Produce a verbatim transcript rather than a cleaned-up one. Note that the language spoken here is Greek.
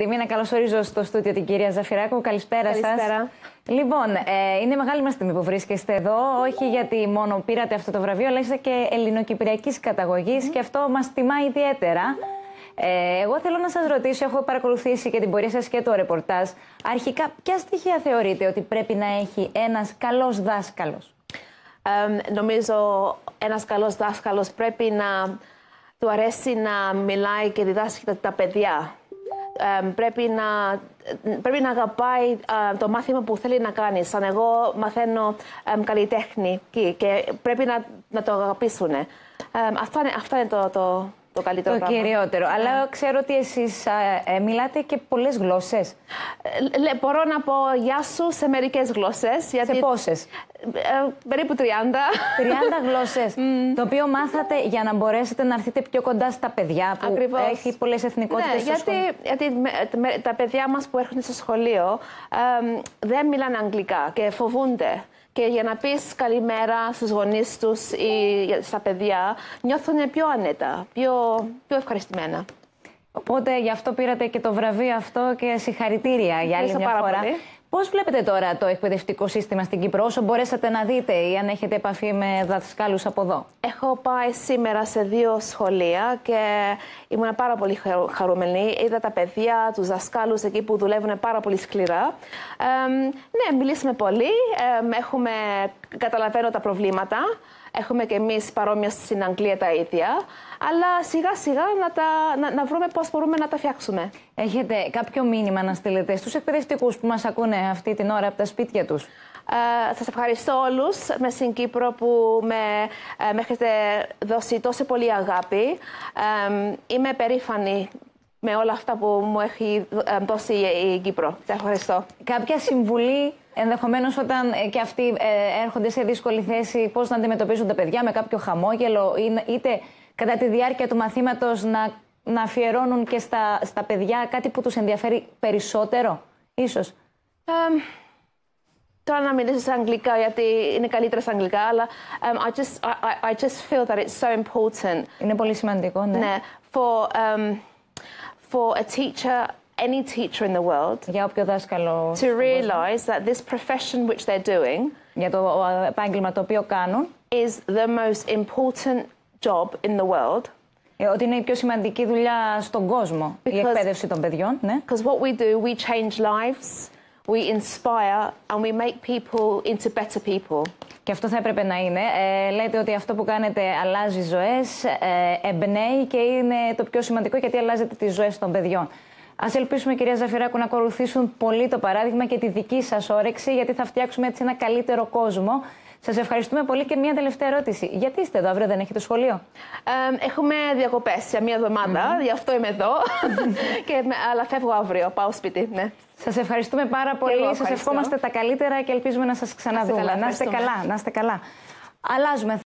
Τιμή να καλωσορίζω στο στούντιο την κυρία Ζαφυράκου. Καλησπέρα σας. Καλησπέρα. Λοιπόν, ε, είναι μεγάλη μας τιμή που βρίσκεστε εδώ, όχι γιατί μόνο πήρατε αυτό το βραβείο, αλλά είστε και ελληνοκυπριακής καταγωγής mm. και αυτό μας τιμά ιδιαίτερα. Ε, εγώ θέλω να σας ρωτήσω, έχω παρακολουθήσει και την πορεία σας και το ρεπορτάζ. Αρχικά, ποια στοιχεία θεωρείτε ότι πρέπει να έχει ένας καλός δάσκαλος? Ε, νομίζω ένας καλός δάσκαλος πρέπει να του αρέσει να μιλάει και διδάσκει τα, τα παιδιά. Ε, πρέπει, να, πρέπει να αγαπάει ε, το μάθημα που θέλει να κάνει. Σαν εγώ μαθαίνω ε, καλλιτέχνη και, και πρέπει να, να το αγαπήσουν. Ε, αυτό είναι, αυτό είναι το, το, το καλύτερο το πράγμα. κυριότερο. Yeah. Αλλά ξέρω ότι εσείς ε, μιλάτε και πολλές γλώσσες. Ε, μπορώ να πω γεια σου σε μερικές γλώσσες. Γιατί... Σε πόσες? Ε, περίπου τριάντα. τριάντα γλώσσες. Mm. Το οποίο μάθατε για να μπορέσετε να έρθετε πιο κοντά στα παιδιά που Ακριβώς. έχει πολλές εθνικότητες. Ναι, γιατί, γιατί με, με, τα παιδιά μας που έρχονται στο σχολείο ε, δεν μιλάνε αγγλικά και φοβούνται. Και για να πεις καλημέρα στους γονείς τους ή στα παιδιά, νιώθουν πιο άνετα, πιο, πιο ευχαριστημένα. Οπότε γι' αυτό πήρατε και το βραβείο αυτό και συγχαρητήρια για άλλη μια φορά. Πολύ. Πώς βλέπετε τώρα το εκπαιδευτικό σύστημα στην Κύπρο, όσο μπορέσατε να δείτε ή αν έχετε επαφή με δασκάλους από εδώ? Έχω πάει σήμερα σε δύο σχολεία και ήμουν πάρα πολύ χαρούμενη. Είδα τα παιδιά, τους δασκάλους εκεί που δουλεύουν πάρα πολύ σκληρά. Ε, ναι, μιλήσαμε πολύ, ε, έχουμε, καταλαβαίνω τα προβλήματα. Έχουμε και εμείς παρόμοια στην Αγγλία τα ίδια. Αλλά σιγά σιγά να, τα, να, να βρούμε πώς μπορούμε να τα φτιάξουμε. Έχετε κάποιο μήνυμα να στείλετε στους εκπαιδευτικούς που μας ακούνε αυτή την ώρα από τα σπίτια τους? Ε, σας ευχαριστώ όλους με στην Κύπρο που με, ε, με έχετε δώσει τόσο πολύ αγάπη. Ε, είμαι περήφανη με όλα αυτά που μου έχει δώσει η Κύπρο. Σας ευχαριστώ. Κάποια συμβουλή, ενδεχομένως όταν και αυτοί ε, έρχονται σε δύσκολη θέση, πώς να αντιμετωπίζουν τα παιδιά, με κάποιο χαμόγελο, είτε κατά τη διάρκεια του μαθήματος να, να αφιερώνουν και στα, στα παιδιά κάτι που τους ενδιαφέρει περισσότερο, ίσως? Ε, Τώρα να μιλήσω σε αγγλικά, γιατί είναι καλύτερα σε αγγλικά, αλλά um, I, just, I, I just feel that it's so important. Είναι πολύ σημαντικό, ναι. Ναι, for, um, for a teacher, any teacher in the world, για όποιο δάσκαλο, to realize that this profession which they're doing, για το επάγγελμα το οποίο κάνουν, is the most important job in the world. Ότι είναι η πιο σημαντική δουλειά στον κόσμο, because, η εκπαίδευση των παιδιών, ναι. Because what we do, we change lives. We inspire and we make people into better people. Και αυτό θα έπρεπε να είναι. Ε, λέτε ότι αυτό που κάνετε αλλάζει ζωές, ε, εμπνέει και είναι το πιο σημαντικό γιατί αλλάζετε τις ζωές των παιδιών. Ας ελπίσουμε, κυρία Ζαφυράκου, να ακολουθήσουν πολύ το παράδειγμα και τη δική σας όρεξη, γιατί θα φτιάξουμε έτσι ένα καλύτερο κόσμο. Σας ευχαριστούμε πολύ και μια τελευταία ερώτηση. Γιατί είστε εδώ, αύριο δεν έχετε σχολείο? Ε, έχουμε διακοπές για μια εβδομάδα, mm-hmm. γι' αυτό είμαι εδώ. και, αλλά φεύγω αύριο, πάω σπίτι. Ναι. Σας ευχαριστούμε πάρα πολύ. Σας ευχόμαστε τα καλύτερα και ελπίζουμε να σας ξαναδούμε. Να είστε καλά, να είστε καλά. Αλλάζουμε.